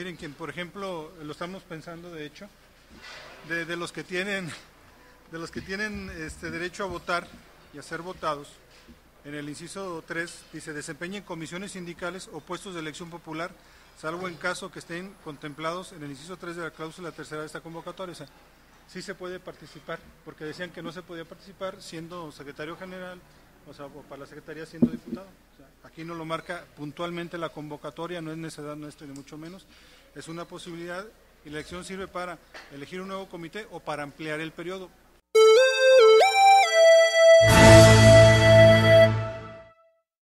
Miren, quien por ejemplo, lo estamos pensando de hecho, de los que tienen, derecho a votar y a ser votados, en el inciso 3 dice, desempeñen comisiones sindicales o puestos de elección popular, salvo en caso que estén contemplados en el inciso 3 de la cláusula tercera de esta convocatoria. O sea, sí se puede participar, porque decían que no se podía participar siendo secretario general, o sea, o para la secretaría siendo diputado. O sea, aquí no lo marca puntualmente la convocatoria, no es necesidad, no es ni mucho menos, es una posibilidad y la elección sirve para elegir un nuevo comité o para ampliar el periodo.